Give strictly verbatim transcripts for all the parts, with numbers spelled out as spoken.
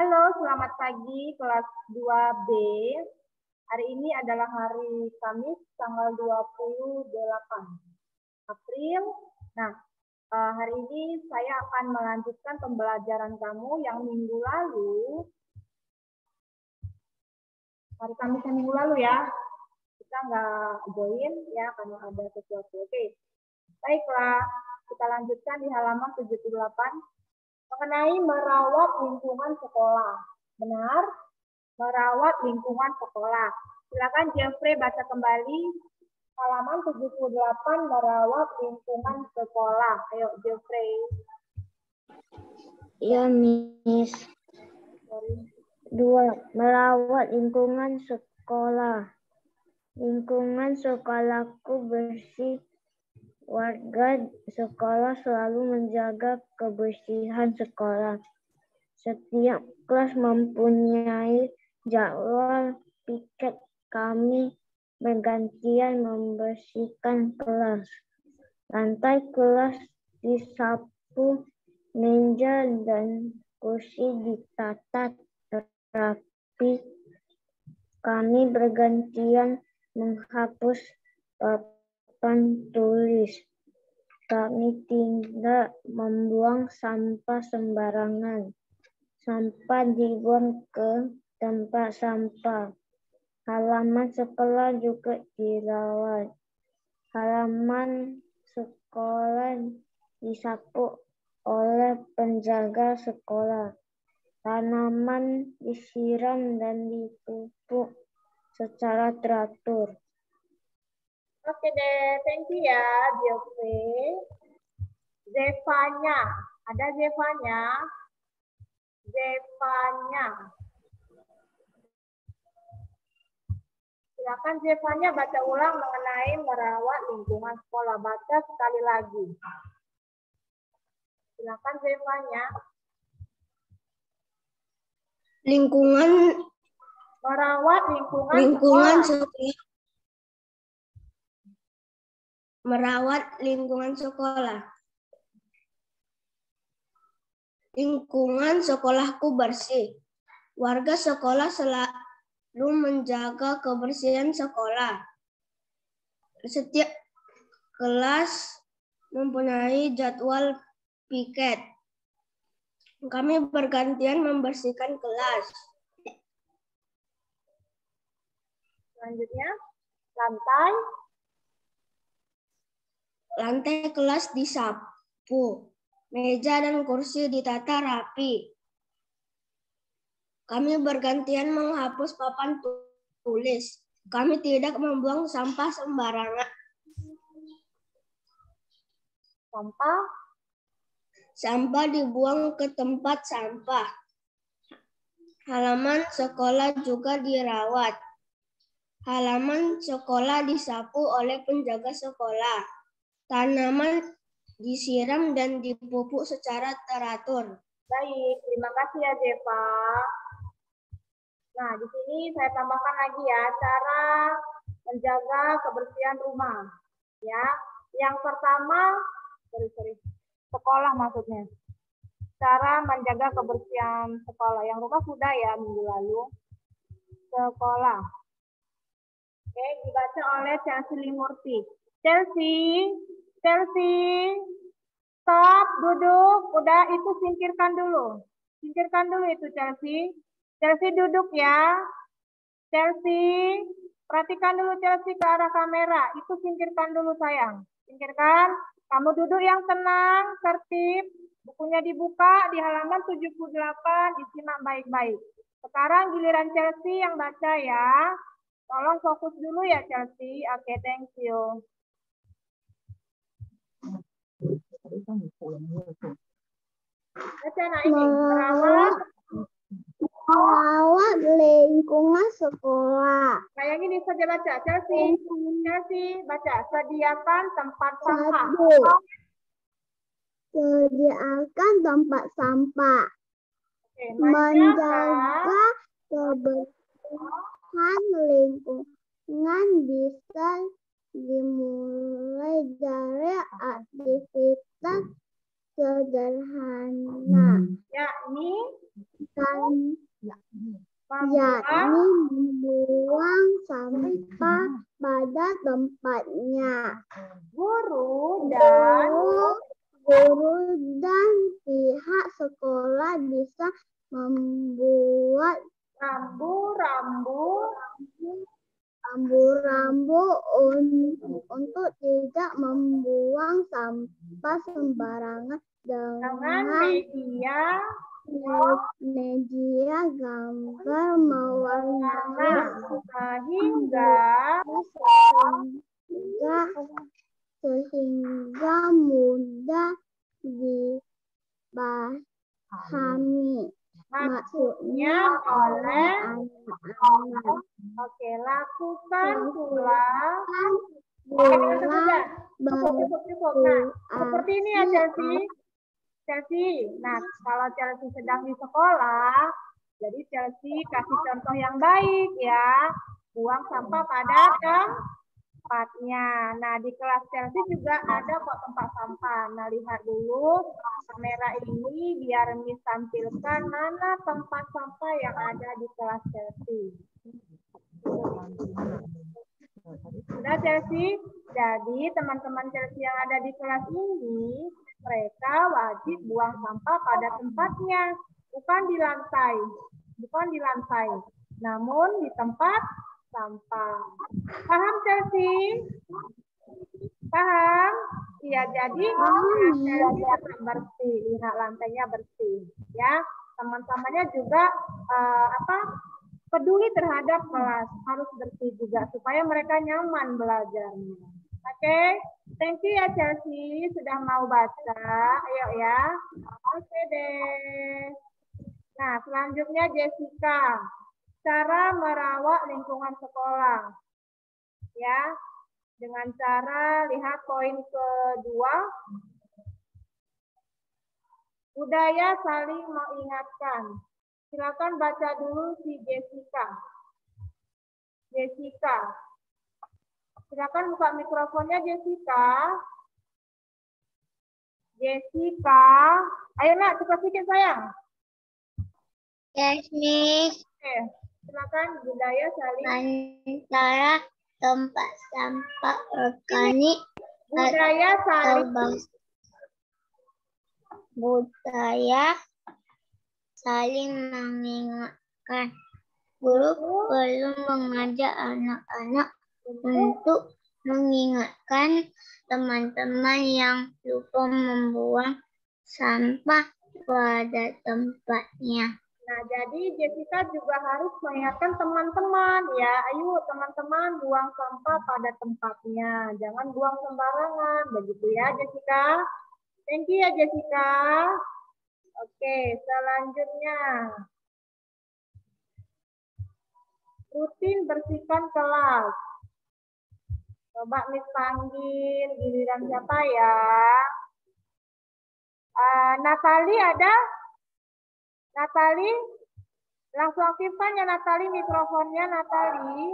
Halo, selamat pagi kelas dua B. Hari ini adalah hari Kamis tanggal dua puluh delapan April. Nah, hari ini saya akan melanjutkan pembelajaran kamu yang minggu lalu. Hari Kamis yang minggu lalu ya. Kita nggak join ya karena ada sesuatu. Oke. Baiklah, kita lanjutkan di halaman tujuh puluh delapan. Mengenai merawat lingkungan sekolah. Benar? Merawat lingkungan sekolah. Silakan Jeffrey baca kembali halaman tujuh puluh delapan, merawat lingkungan sekolah. Ayo Jeffrey. Ya, Miss. Dua, merawat lingkungan sekolah. Lingkungan sekolahku bersih. Warga sekolah selalu menjaga kebersihan sekolah. Setiap kelas mempunyai jadwal piket. Kami bergantian membersihkan kelas. Lantai kelas disapu, meja dan kursi ditata rapi. Kami bergantian menghapus papan tulis. Kami tidak membuang sampah sembarangan. Sampah dibuang ke tempat sampah. Halaman sekolah juga dirawat. Halaman sekolah disapu oleh penjaga sekolah. Tanaman disiram dan dipupuk secara teratur. Oke deh, thank you ya, Jeffrey. Zevanya, ada Zevanya? Zevanya. Silakan Zevanya baca ulang mengenai merawat lingkungan sekolah. Baca sekali lagi. Silakan Zevanya. Lingkungan merawat lingkungan, lingkungan sekolah. sekolah. Merawat lingkungan sekolah. Lingkungan sekolahku bersih. Warga sekolah selalu menjaga kebersihan sekolah. Setiap kelas mempunyai jadwal piket. Kami bergantian membersihkan kelas. Selanjutnya, lantai. Lantai kelas disapu. Meja dan kursi ditata rapi. Kami bergantian menghapus papan tulis. Kami tidak membuang sampah sembarangan. Sampah? Sampah dibuang ke tempat sampah. Halaman sekolah juga dirawat. Halaman sekolah disapu oleh penjaga sekolah. Tanaman disiram dan dipupuk secara teratur. Baik, terima kasih ya Zeva. Nah, di sini saya tambahkan lagi ya cara menjaga kebersihan rumah. Ya, yang pertama, sorry sorry, sekolah maksudnya. Cara menjaga kebersihan sekolah. Yang rumah sudah ya minggu lalu. Sekolah. Oke, dibaca oleh Chelsea Limurti. Chelsea, Chelsea, stop, duduk. Udah, itu singkirkan dulu. Singkirkan dulu itu Chelsea. Chelsea duduk ya. Chelsea, perhatikan dulu Chelsea ke arah kamera. Itu singkirkan dulu sayang. Singkirkan. Kamu duduk yang tenang, tertib. Bukunya dibuka di halaman tujuh puluh delapan. Disimak baik-baik. Sekarang giliran Chelsea yang baca ya. Tolong fokus dulu ya Chelsea. Oke, thank you. Baca nah ini. Merawat. Merawat lingkungan sekolah. Kayak gini saja baca. Chelsea. Chelsea baca. Sediakan tempat sampah. Sediakan tempat sampah. Oke, menjaga kebersihan lingkungan bisa dimulai dari aktivitas sederhana. Yakni kan Membuang yakni membuang sampah pada tempatnya. guru dan Guru, guru dan pihak sekolah bisa membuat rambu-rambu rambu-rambu un- untuk tidak membuang sampah sembarangan dengan dengan media media gambar mewarnai sehingga sehingga sehingga mudah dipahami maksudnya oleh anak-anak. oke lakukan pula Pula cukup cukup cukup nah seperti ini ya berarti Chelsea Chelsea nah kalau Chelsea sedang di sekolah jadi Chelsea kasih contoh yang baik ya buang sampah pada tempatnya. Nah, di kelas Chelsea juga ada kok tempat sampah. Nah, lihat dulu kamera ini biar Miss tampilkan mana tempat sampah yang ada di kelas Chelsea. Sudah Chelsea? Jadi, teman-teman Chelsea yang ada di kelas ini, mereka wajib buang sampah pada tempatnya, bukan di lantai. Bukan di lantai, namun di tempat sampah. Paham Chelsea? Paham? Iya, jadi Chelsea tetap bersih, lihat lantainya bersih, ya. Teman-temannya juga uh, apa? peduli terhadap kelas, harus bersih juga supaya mereka nyaman belajarnya. Oke, okay? Thank you ya Chelsea sudah mau baca. Ayo ya. Oke okay deh. Nah, selanjutnya Jessica. Cara merawat lingkungan sekolah. Ya, dengan cara lihat poin kedua. Budaya saling mengingatkan. Silakan baca dulu si Jessica. Jessica. Silakan buka mikrofonnya Jessica. Jessica. Ayo nak, cepat sedikit sayang. Yes, Miss. Oke, silakan budaya saling Antara tempat sampah organik budaya saling budaya saling mengingatkan. Guru perlu mengajak anak-anak untuk mengingatkan teman-teman yang lupa membuang sampah pada tempatnya. Nah, jadi Jessica juga harus mengingatkan teman-teman ya. Ayo teman-teman buang sampah pada tempatnya. Jangan buang sembarangan. Begitu ya Jessica. Thank you ya Jessica. Oke, selanjutnya. Rutin bersihkan kelas. Coba Miss panggil giliran siapa ya? Uh, Natali ada? Natali? Langsung aktifkan ya Natali mikrofonnya Natali.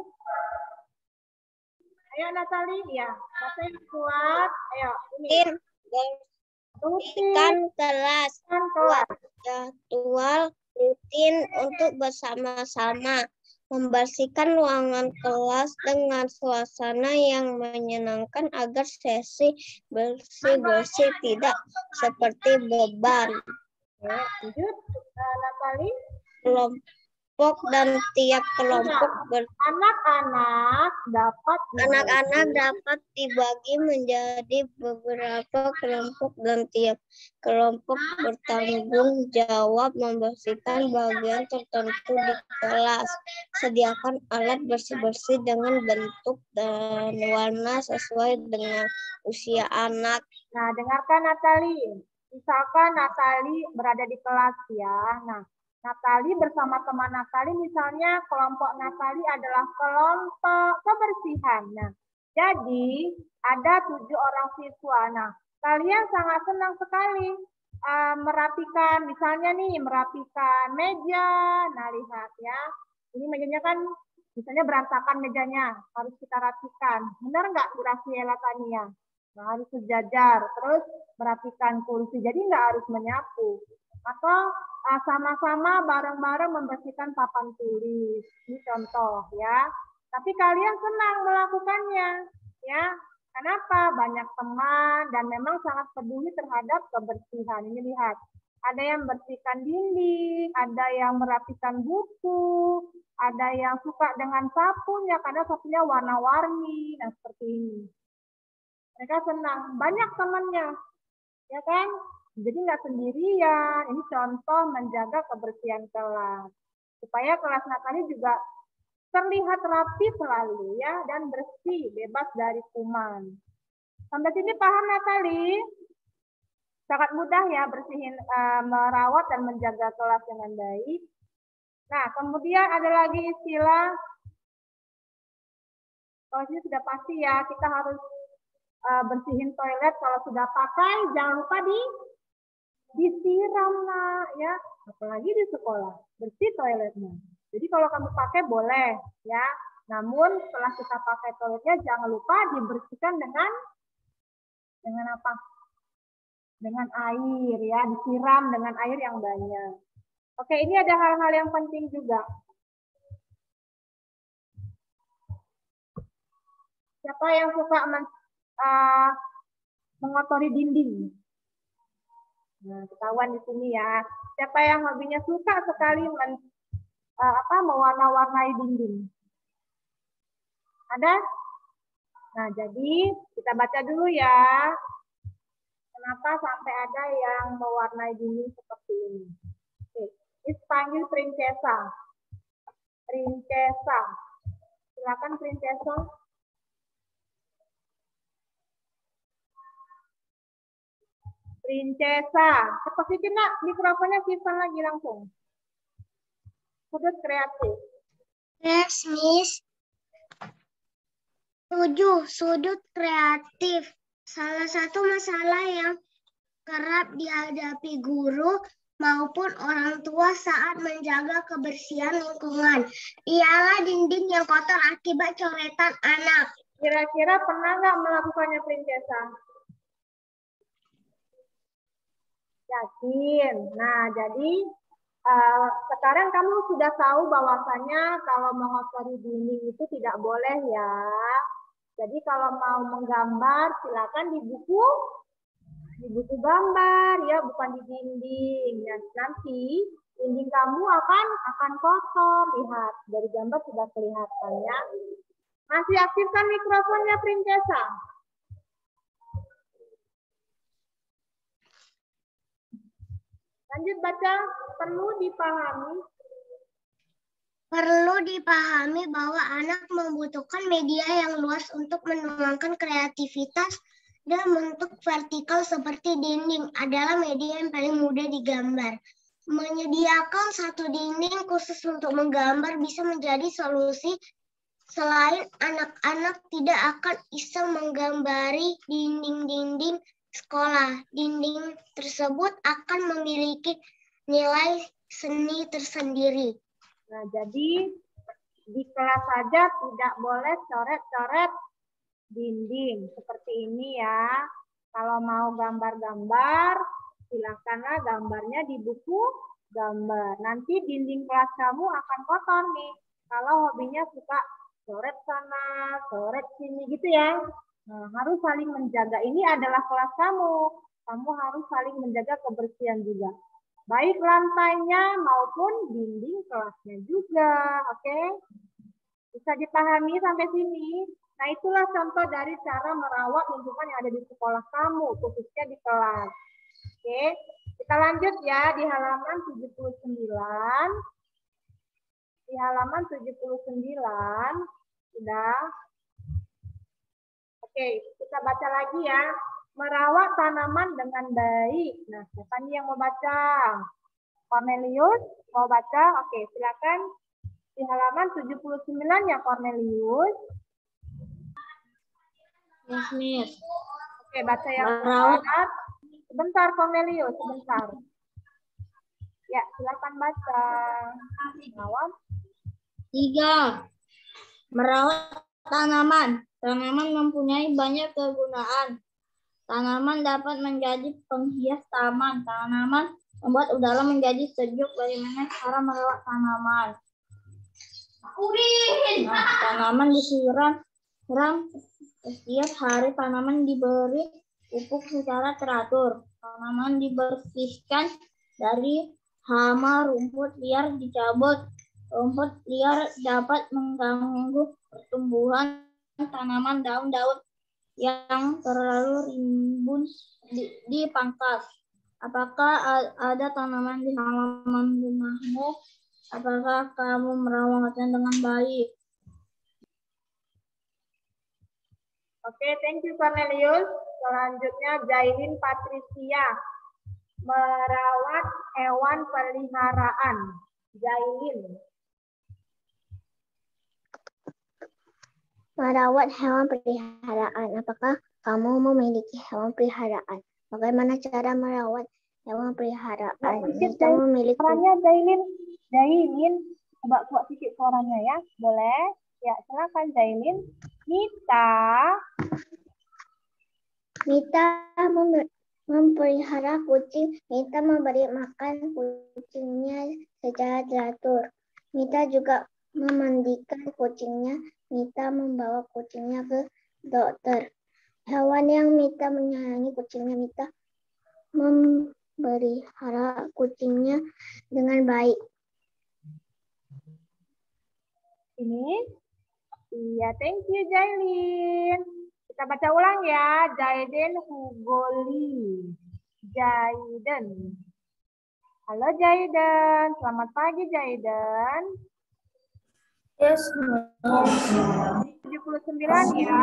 Ayo Natali, ya. Bahasa yang kuat. Ayo, ini. Rutin kelas. kelas. Jadwal rutin untuk bersama-sama. Membersihkan ruangan kelas dengan suasana yang menyenangkan agar sesi bersih-bersih tidak seperti beban. Lanjut, Natali. Kelompok dan tiap kelompok ber anak-anak dapat anak-anak dapat dibagi menjadi beberapa kelompok dan tiap kelompok bertanggung jawab membersihkan bagian tertentu di kelas. Sediakan alat bersih-bersih dengan bentuk dan warna sesuai dengan usia anak. Nah, dengarkan Natali. Misalkan Natali berada di kelas ya. Nah, Natali bersama teman Natali, misalnya kelompok Natali adalah kelompok kebersihan. Nah, jadi ada tujuh orang siswa. Nah, kalian sangat senang sekali uh, merapikan, misalnya nih merapikan meja. Nah, lihat ya, ini mejanya kan misalnya berantakan mejanya, harus kita rapikan. Benar nggak Graciela Tania? Nah, harus sejajar, terus merapikan kursi. Jadi nggak harus menyapu. Atau uh, sama-sama bareng-bareng membersihkan papan tulis. Ini contoh ya. Tapi kalian senang melakukannya, ya. Kenapa? Banyak teman dan memang sangat peduli terhadap kebersihan. Ini lihat, ada yang bersihkan dinding, ada yang merapikan buku, ada yang suka dengan sabun ya karena sabunnya warna-warni. Nah seperti ini. Mereka senang, banyak temannya, ya kan? Jadi nggak sendirian. Ini contoh menjaga kebersihan kelas supaya kelas Natali juga terlihat rapi selalu ya dan bersih, bebas dari kuman. Sampai sini paham Natali? Sangat mudah ya bersihin, uh, merawat dan menjaga kelas dengan baik. Nah, kemudian ada lagi istilah, kalau ini sudah pasti ya, kita harus uh, bersihin toilet kalau sudah pakai, jangan lupa di disiram lah ya, apalagi di sekolah, bersih toiletnya. Jadi kalau kamu pakai boleh ya, namun setelah kita pakai toiletnya jangan lupa dibersihkan dengan dengan apa? Dengan air ya, disiram dengan air yang banyak. Oke, ini ada hal-hal yang penting juga. Siapa yang suka men, uh, mengotori dinding? Nah, ketahuan di sini ya. Siapa yang hobinya suka sekali men, uh, apa mewarna-warnai dinding? Ada? Nah, jadi kita baca dulu ya. Kenapa sampai ada yang mewarnai dinding seperti ini? Oke, ini panggil Princesa. Princesa. Silakan Princesa. Princesa. Seperti kena mikrofonnya simpan lagi langsung. Sudut kreatif. Yes, Miss. Tujuh, sudut kreatif. Salah satu masalah yang kerap dihadapi guru maupun orang tua saat menjaga kebersihan lingkungan ialah dinding yang kotor akibat coretan anak. Kira-kira pernah nggak melakukannya Princesa? Yakin. Nah, jadi uh, sekarang kamu sudah tahu bahwasanya kalau mengotori dinding itu tidak boleh ya. Jadi kalau mau menggambar silakan di buku, di buku gambar ya, bukan di dinding. Ya, nanti dinding kamu akan akan kotor. Lihat dari gambar sudah kelihatan ya. Masih aktifkan mikrofonnya Princesa. Lanjut baca, perlu dipahami. Perlu dipahami bahwa anak membutuhkan media yang luas untuk menuangkan kreativitas dan bentuk vertikal seperti dinding adalah media yang paling mudah digambar. Menyediakan satu dinding khusus untuk menggambar bisa menjadi solusi selain anak-anak tidak akan bisa menggambari dinding-dinding sekolah. Dinding tersebut akan memiliki nilai seni tersendiri. Nah, jadi di kelas saja tidak boleh coret-coret dinding seperti ini ya. Kalau mau gambar-gambar, silakanlah gambarnya di buku gambar. Nanti dinding kelas kamu akan kotor nih. Kalau hobinya suka coret sana, coret sini gitu ya. Nah, harus saling menjaga. Ini adalah kelas kamu. Kamu harus saling menjaga kebersihan juga. Baik lantainya maupun dinding kelasnya juga. Oke? Bisa dipahami sampai sini? Nah, itulah contoh dari cara merawat lingkungan yang ada di sekolah kamu, khususnya di kelas. Oke? Kita lanjut ya di halaman tujuh puluh sembilan. Di halaman tujuh puluh sembilan. Sudah? Oke, kita baca lagi ya. Merawat tanaman dengan baik. Nah, siapa nih yang mau baca? Cornelius mau baca? Oke, silakan di halaman tujuh puluh sembilan ya Cornelius. Yes, Miss. Oke, baca yang Merawat. berat. Sebentar Cornelius, sebentar. Ya, silakan baca. Merawat. Tiga. Merawat tanaman. Tanaman mempunyai banyak kegunaan. Tanaman dapat menjadi penghias taman. Tanaman membuat udara menjadi sejuk. Bagaimana cara merawat tanaman? Nah, tanaman disiram siram setiap hari. Tanaman diberi pupuk secara teratur. Tanaman dibersihkan dari hama. Rumput liar dicabut. Rumput liar dapat mengganggu pertumbuhan tanaman. Daun-daun yang terlalu rimbun dipangkas. Apakah ada tanaman di halaman rumahmu? Apakah kamu merawatnya dengan baik? Oke, thank you Cornelius. Selanjutnya Jailin Patricia. Merawat hewan peliharaan. Jailin. Merawat hewan peliharaan. Apakah kamu memiliki hewan peliharaan? Bagaimana cara merawat hewan peliharaan? Kita memiliki. Suaranya Jailin, Jailin, coba coba sedikit suaranya ya, boleh? Ya, silakan Jailin. Kita, Mita memelihara kucing. Mita memberi makan kucingnya secara teratur. Mita juga memandikan kucingnya. Mita membawa kucingnya ke dokter. Hewan yang Mita menyayangi kucingnya. Mita memelihara kucingnya dengan baik. ini, iya, thank you Jailin. Kita baca ulang ya, Jaiden Hugoli. Jaiden. Halo Jaiden, selamat pagi Jaiden. Yes, tujuh puluh sembilan ya.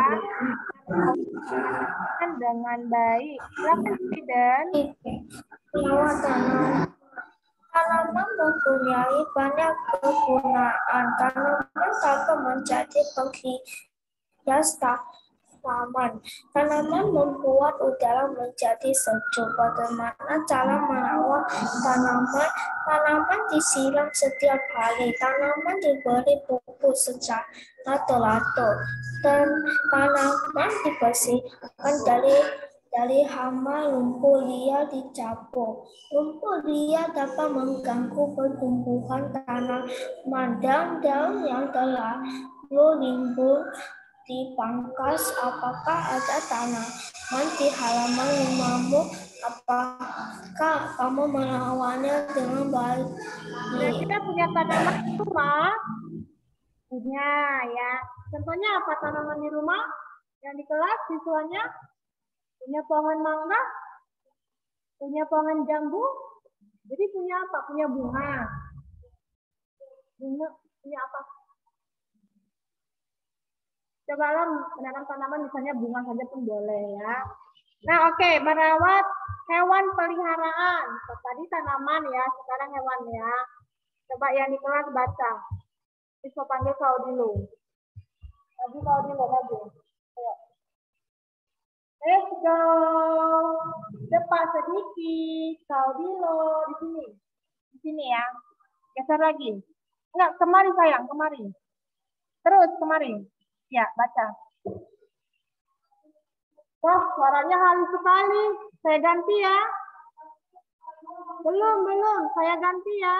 Dengan baik. Silakan Jaiden. Merawat tanaman. Tanaman mempunyai banyak kegunaan. Tanaman dapat menjadi penghias taman. Tanaman membuat udara menjadi sejuk. Bagaimana cara merawat tanaman? Tanaman disiram setiap hari. Tanaman diberi pupuk secara teratur. Dan tanaman dibersihkan dari dari hama. Rumput liar dicabut. Rumput liar dapat mengganggu pertumbuhan tanaman. Daun-daun yang terlalu rimbun dipangkas. Apakah ada tanaman di halaman rumahmu? Apakah kamu merawatnya dengan baik? Nah, kita punya tanaman di rumah. Punya ya. Contohnya apa tanaman di rumah? Yang di kelas siswanya? Punya pohon mangga? Punya pohon jambu? Jadi punya apa? Punya bunga. Bunga punya apa? Cobalah menanam tanaman misalnya bunga saja pun boleh ya. Nah oke, okay. Merawat hewan peliharaan. Tadi tanaman ya, sekarang hewan ya. Coba yang di kelas baca. Bisa panggil kau dulu. Lagi kau dulu lagi. Ayo. Let's go. Cepat sedikit. Kau dulu di sini. Di sini ya. Geser lagi. Enggak, kemari sayang, kemari. Terus kemari. Ya, baca. Wah, suaranya halus sekali. Saya ganti ya. Belum, belum. Saya ganti ya.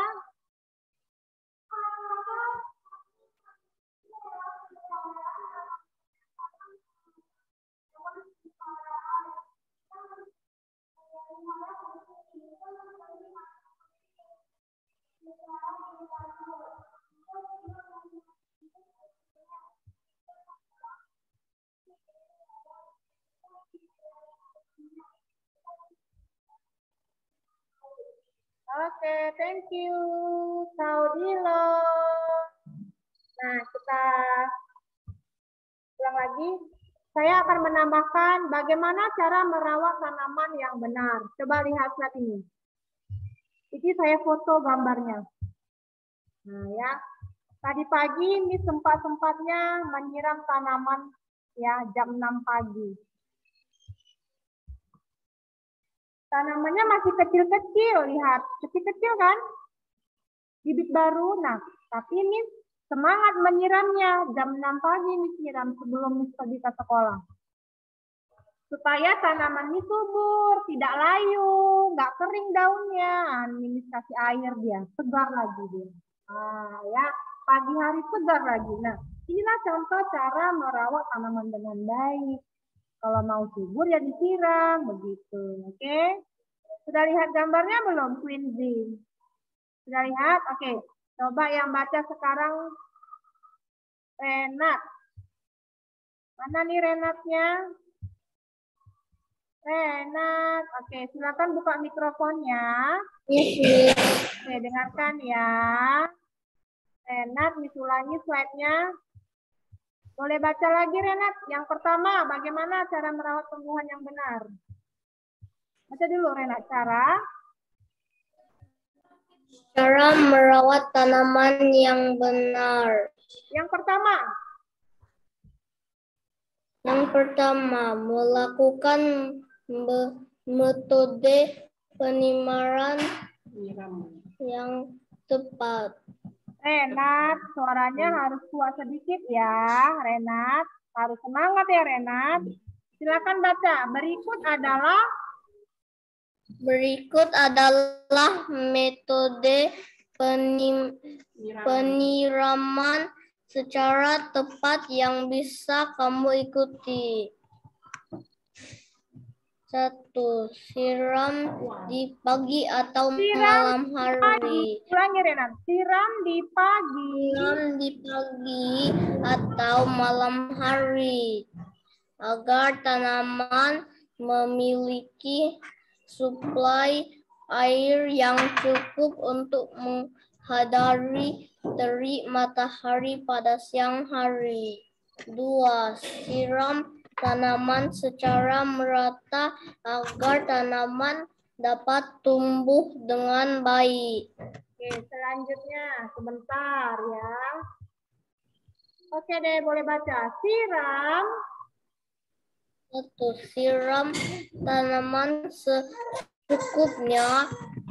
Oke, okay, thank you. Saudilo. Nah, kita ulang lagi. Saya akan menambahkan bagaimana cara merawat tanaman yang benar. Coba lihat saat ini. Ini saya foto gambarnya. Nah ya, tadi pagi ini sempat-sempatnya menyiram tanaman ya jam enam pagi. Tanamannya masih kecil-kecil, lihat. Kecil-kecil kan? Bibit baru. Nah, tapi ini semangat menyiramnya. Jam enam pagi ini siram sebelum pergi ke sekolah. supaya tanaman ini subur, tidak layu, nggak kering daunnya. Ini kasih air dia, segar lagi dia. Ah, ya, pagi hari segar lagi. Nah, inilah contoh cara merawat tanaman dengan baik. Kalau mau subur ya disiram, begitu. Oke? Sudah lihat gambarnya belum, Quincy? Sudah lihat? Oke. Coba yang baca sekarang Renat. Mana nih Renatnya? Renat. Oke, silakan buka mikrofonnya. Oke, dengarkan ya. Renat, ulangi slide-nya. Boleh baca lagi Renat. Yang pertama, bagaimana cara merawat tumbuhan yang benar? Baca dulu Renat, cara. Cara merawat tanaman yang benar. Yang pertama. Yang pertama, melakukan metode penyiraman yang tepat. Renat, suaranya harus kuat sedikit ya, Renat. Harus semangat ya, Renat. Silakan baca. Berikut adalah Berikut adalah metode penyiraman secara tepat yang bisa kamu ikuti. Satu, siram di pagi atau siram malam hari. Ulangi Renat, siram di pagi. Siram di pagi atau malam hari agar tanaman memiliki suplai air yang cukup untuk menghadiri terik matahari pada siang hari. Dua, siram tanaman secara merata agar tanaman dapat tumbuh dengan baik. Oke, selanjutnya sebentar ya. Oke deh, boleh baca. Siram. Satu, siram tanaman secukupnya.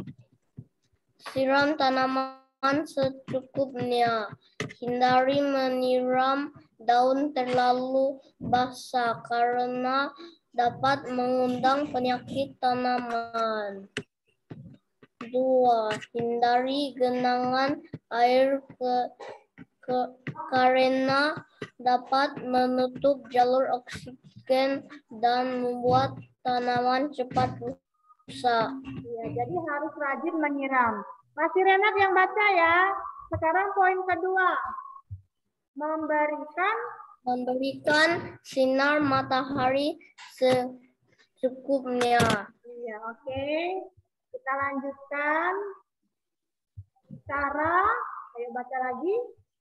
Siram tanaman secukupnya. Hindari menyiram daun terlalu basah karena dapat mengundang penyakit tanaman. Dua, hindari genangan air ke, ke karena dapat menutup jalur oksigen dan membuat tanaman cepat rusak. Ya, jadi harus rajin menyiram. Masih Renat yang baca ya. Sekarang poin kedua. Memberikan memberikan sinar matahari secukupnya. Iya, oke. Okay. Kita lanjutkan. Cara, ayo baca lagi.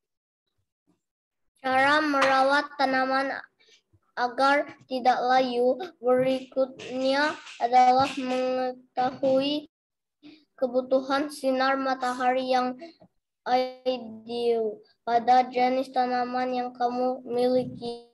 Cara merawat tanaman agar tidak layu berikutnya adalah mengetahui kebutuhan sinar matahari yang ideal pada jenis tanaman yang kamu miliki.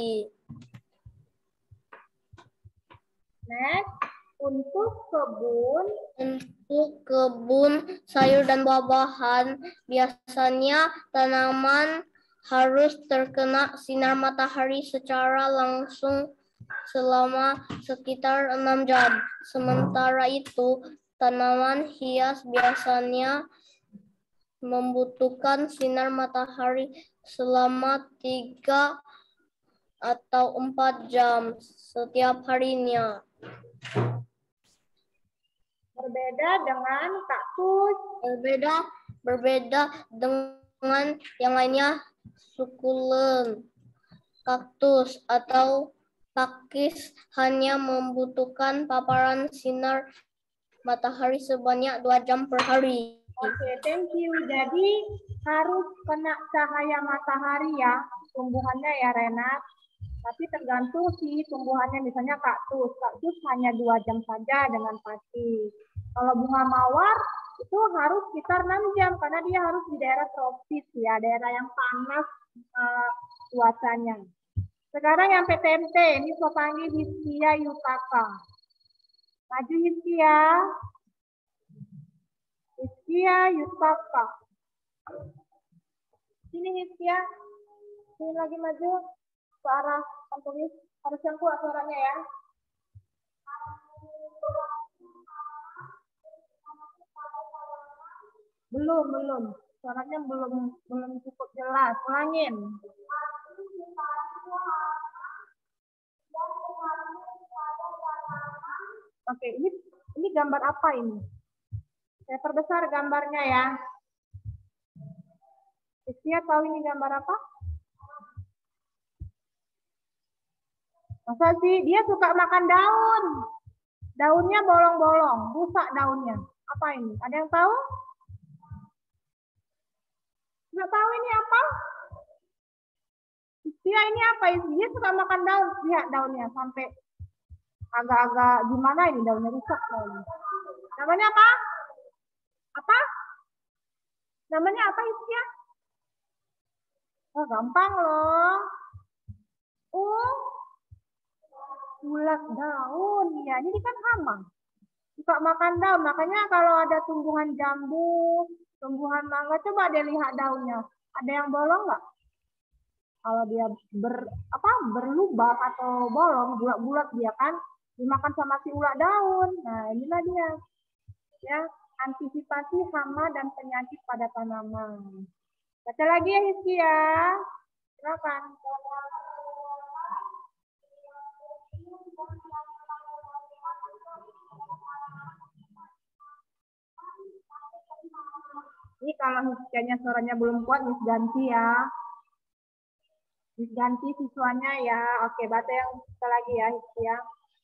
Next, untuk kebun. Untuk kebun sayur dan buah-buahan, biasanya tanaman harus terkena sinar matahari secara langsung selama sekitar enam jam. Sementara itu, tanaman hias biasanya membutuhkan sinar matahari selama tiga atau empat jam setiap harinya. Berbeda dengan kaktus. Berbeda berbeda dengan yang lainnya, sukulen, kaktus atau pakis hanya membutuhkan paparan sinar matahari sebanyak dua jam per hari. Oke, okay, thank you. Jadi harus kena cahaya matahari ya, tumbuhannya ya Renat. Tapi tergantung sih tumbuhannya, misalnya kaktus. Kaktus hanya dua jam saja dengan pasti. Kalau bunga mawar itu harus sekitar enam jam karena dia harus di daerah tropis ya, daerah yang panas uh, cuacanya. Sekarang yang P T M T, ini saya panggil Hiskia Yutaka. Maju Hiskia. Hiskia Yutaka. Sini Hiskia. Sini lagi maju ke arah penulis. Harus yang kuat suaranya ya. Belum, belum. Suaranya belum belum cukup jelas. Ulangin. Oke, ini ini gambar apa ini? Saya perbesar gambarnya ya. Isia tahu ini gambar apa? Masa sih dia suka makan daun. Daunnya bolong-bolong, rusak daunnya. Apa ini? Ada yang tahu? Nggak tahu ini apa? Isia ini apa? Dia suka makan daun. Lihat daunnya sampai agak-agak gimana ini daunnya rusak. Namanya apa? Apa? Namanya apa Isia? Oh, gampang loh. Oh, ulat daun. Ya, ini kan hama. Suka makan daun. Makanya kalau ada tumbuhan jambu, tumbuhan mangga, coba deh lihat daunnya. Ada yang bolong nggak? Kalau dia ber, apa, berlubang atau bolong, bulat-bulat dia kan dimakan sama si ulat daun. Nah, inilah dia. Ya, antisipasi hama dan penyakit pada tanaman. Baca lagi ya Hizki ya. Silakan. Ini kalau Hizkianya suaranya belum kuat, Miss ganti ya. Miss ganti siswanya ya. Oke, baca yang kita lagi ya Hizki ya.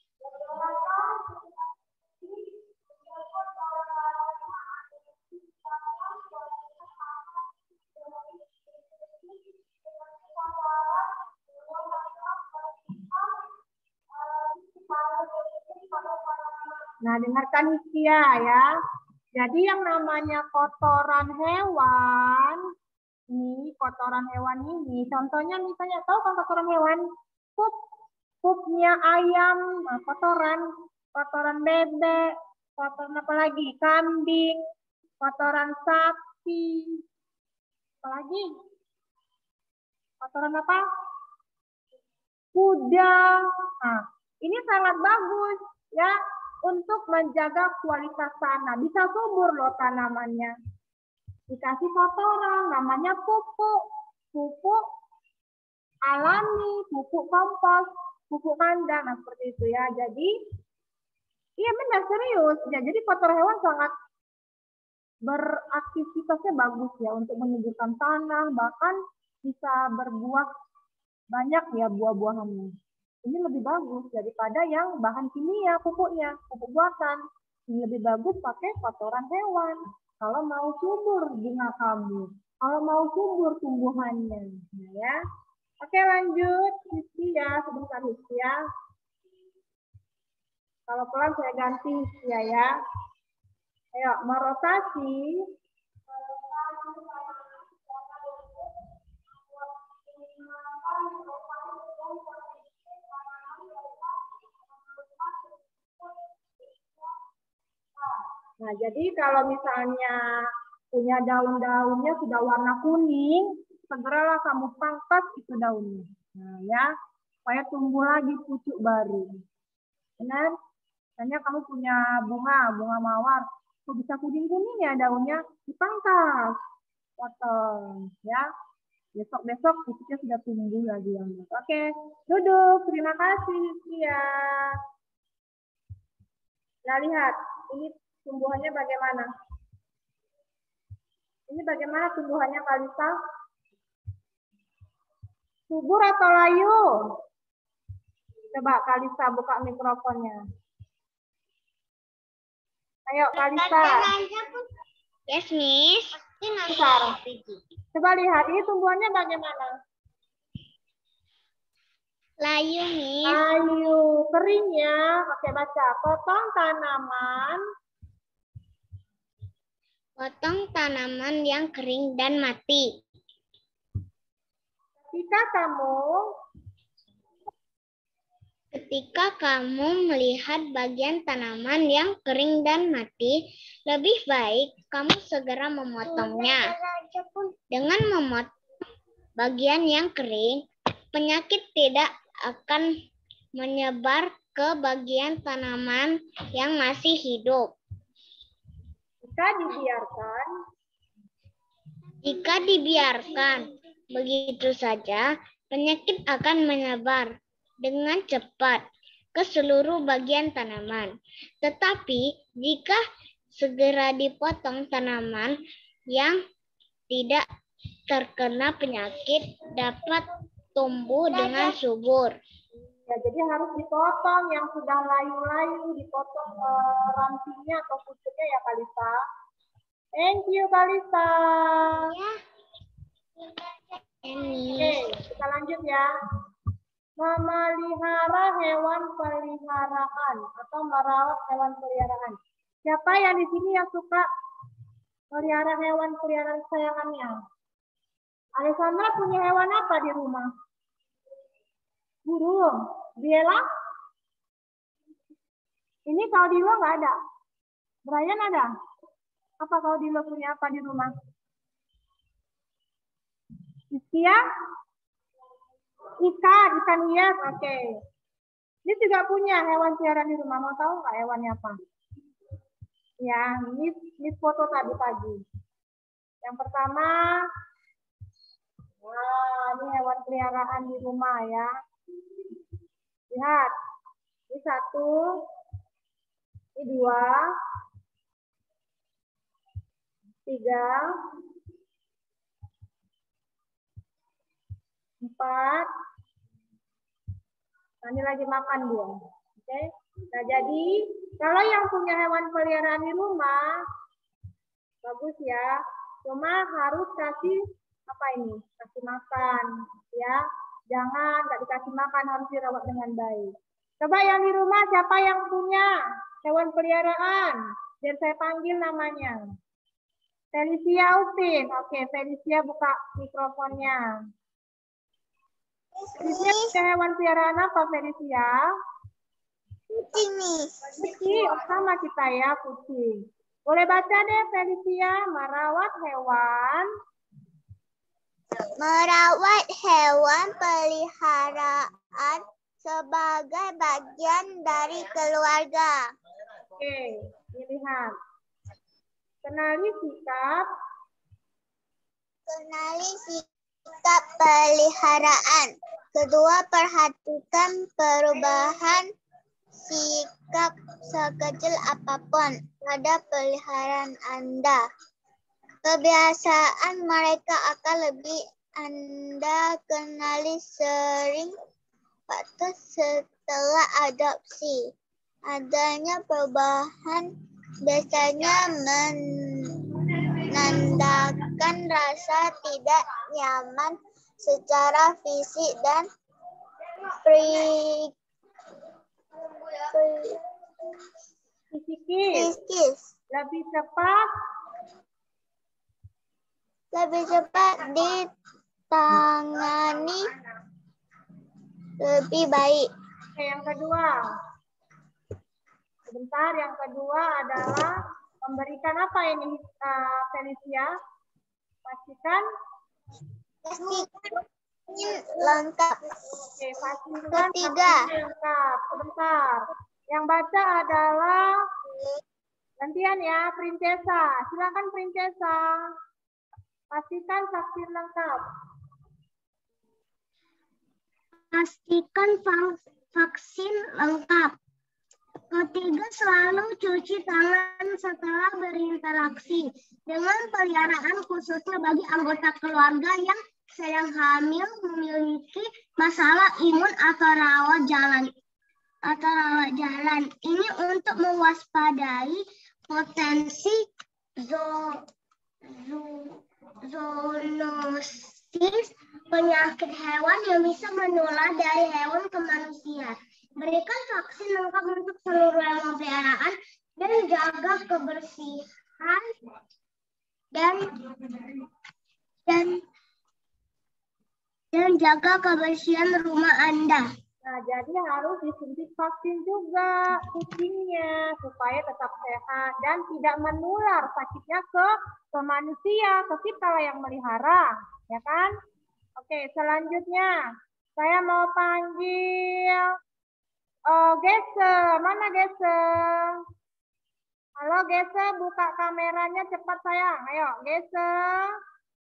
Nah, dengarkan Hizkia ya. Jadi yang namanya kotoran hewan, ini kotoran hewan ini, contohnya misalnya, tahu kan kotoran hewan? Pup, pupnya ayam, nah, kotoran, kotoran bebek, kotoran apa lagi? Kambing, kotoran sapi, apa lagi? Kotoran apa? Kuda. Nah, ini sangat bagus ya untuk menjaga kualitas tanah. Bisa subur loh tanamannya. Dikasih kotoran, namanya pupuk. Pupuk alami, pupuk kompos, pupuk kandang. Nah, seperti itu ya. Jadi, iya benar, serius. Ya, jadi kotor hewan sangat beraktivitasnya bagus ya untuk menyuburkan tanah. Bahkan bisa berbuah banyak ya buah-buahannya. Ini lebih bagus daripada yang bahan kimia pupuknya, pupuk buatan. Ini lebih bagus pakai kotoran hewan. Kalau mau subur bunga kamu, kalau mau subur tumbuhannya, nah, ya. Oke lanjut, Hizki ya, sebentar Hizki ya. Kalau pelan saya ganti Hizki ya. Ayo, merotasi. Nah, jadi kalau misalnya punya daun-daunnya sudah warna kuning, segeralah kamu pangkas itu daunnya. Nah, ya, supaya tumbuh lagi pucuk baru. Benar? Misalnya kamu punya bunga, bunga mawar, kok bisa kuning-kuning ya daunnya, dipangkas. Potong, ya. Besok-besok pucuknya sudah tumbuh lagi yang baru. Oke, duduk. Terima kasih, ya. Nah, lihat, ini tumbuhannya bagaimana? Ini bagaimana tumbuhannya Kalisa? Subur atau layu? Coba Kalisa buka mikrofonnya. Ayo Kalisa. Yes, Miss. Bentar. Coba lihat, ini tumbuhannya bagaimana? Layu, Miss. Layu, kering ya. Oke, baca. Potong tanaman. Potong tanaman yang kering dan mati. Ketika kamu Ketika kamu melihat bagian tanaman yang kering dan mati, lebih baik kamu segera memotongnya. Dengan memotong bagian yang kering, penyakit tidak akan menyebar ke bagian tanaman yang masih hidup. Jika dibiarkan, Jika dibiarkan begitu saja, penyakit akan menyebar dengan cepat ke seluruh bagian tanaman. Tetapi jika segera dipotong, tanaman yang tidak terkena penyakit dapat tumbuh dengan subur. Ya, jadi harus dipotong yang sudah layu-layu, dipotong uh, rantingnya atau pucuknya ya Kalista. Thank you Kalista. Ya. Oke, kita lanjut ya. Memelihara hewan peliharaan atau merawat hewan peliharaan. Siapa yang di sini yang suka melihara hewan peliharaan kesayangannya? Alessandra punya hewan apa di rumah? Burung. Biela? Ini kalau di lo nggak ada. Brian ada? Apa kalau di lo punya apa di rumah? Iskia? Ikan, ikan hias. Oke. Okay. Ini juga punya hewan peliharaan di rumah. Mau tahu nggak hewannya apa? Ya, ini, ini foto tadi pagi. Yang pertama, wah, ini hewan peliharaan di rumah ya. Lihat, ini satu, ini dua, tiga, empat. Nah, ini lagi makan dia. Oke. Okay? Nah, jadi kalau yang punya hewan peliharaan di rumah, bagus ya. Cuma harus kasih apa ini? Kasih makan, ya. Jangan nggak dikasih makan, harus dirawat dengan baik. Coba yang di rumah siapa yang punya hewan peliharaan? Biar saya panggil namanya. Felicia Upin. Oke, Felicia buka mikrofonnya. Felicia punya hewan peliharaan apa, Felicia? Kucing nih. Kucing, sama kita ya, kucing. Boleh baca deh, Felicia. Merawat hewan. Merawat hewan peliharaan sebagai bagian dari keluarga. Oke, dilihat. Kenali sikap. Kenali sikap peliharaan. Kedua, perhatikan perubahan sikap sekecil apapun pada peliharaan Anda. Kebiasaan mereka akan lebih Anda kenali sering waktu setelah adopsi. Adanya perubahan biasanya menandakan rasa tidak nyaman secara fisik dan pri Psikis. Lebih cepat. Lebih cepat ditangani lebih baik. Oke, yang kedua. Sebentar, yang kedua adalah memberikan apa ini, uh, Felicia? Pastikan. Pastikan lengkap. Oke, pastikan Ketiga. lengkap. Sebentar. Yang baca adalah gantian ya, Princesa. Silakan Princesa. Pastikan vaksin lengkap. Pastikan vaksin lengkap. Ketiga, selalu cuci tangan setelah berinteraksi dengan peliharaan, khususnya bagi anggota keluarga yang sedang hamil, memiliki masalah imun atau rawat jalan atau rawat jalan. Ini untuk mewaspadai potensi zo, zo, zoonosis, penyakit hewan yang bisa menular dari hewan ke manusia. Berikan vaksin lengkap untuk seluruh hewan peliharaan dan jaga kebersihan dan dan dan jaga kebersihan rumah Anda. Nah, jadi harus disuntik vaksin juga kucingnya supaya tetap sehat dan tidak menular sakitnya ke ke manusia, ke kita yang melihara, ya kan? Oke, selanjutnya saya mau panggil oh, Gese. Mana Gese? Halo Gese, buka kameranya cepat sayang. Ayo, Gese.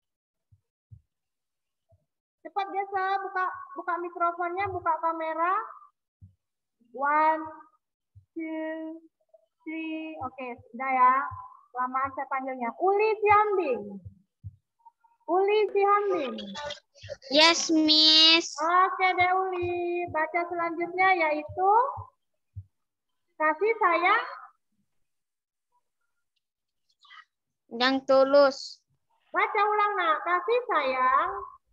Cepat Gesa, buka buka mikrofonnya, buka kamera. One, two, three. Oke, sudah ya. Lamaan saya panggilnya. Uli Siambing. Uli Siambing. Yes, Miss. Oke deh Uli. Baca selanjutnya yaitu kasih sayang Yang tulus. Baca ulang nak. Kasih sayang.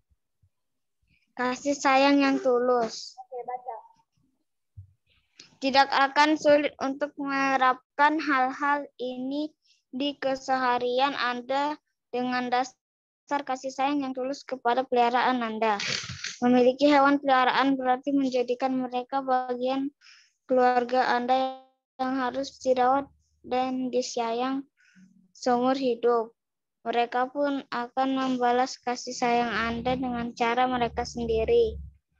Kasih sayang yang tulus. Oke, baca. Tidak akan sulit untuk menerapkan hal-hal ini di keseharian Anda dengan dasar kasih sayang yang tulus kepada peliharaan Anda. Memiliki hewan peliharaan berarti menjadikan mereka bagian keluarga Anda yang harus dirawat dan disayang seumur hidup. Mereka pun akan membalas kasih sayang Anda dengan cara mereka sendiri.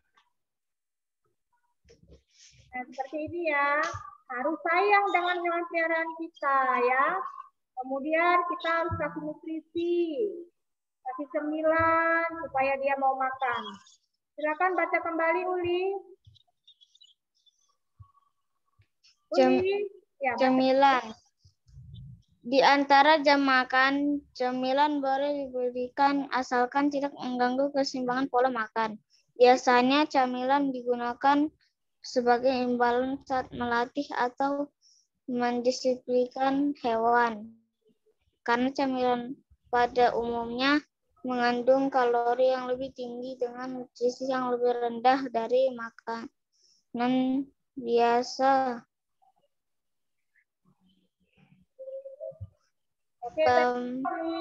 Nah, seperti ini ya. Harus sayang dengan hewan peliharaan kita ya. Kemudian kita harus kasih nutrisi, kasih cemilan supaya dia mau makan. Silakan baca kembali Uli. Jam, Uli, ya, baca. cemilan. Di antara jam makan, cemilan boleh diberikan asalkan tidak mengganggu keseimbangan pola makan. Biasanya camilan digunakan sebagai imbalan saat melatih atau mendisiplinkan hewan. Karena camilan pada umumnya mengandung kalori yang lebih tinggi dengan nutrisi yang lebih rendah dari makanan biasa. Oke, Um,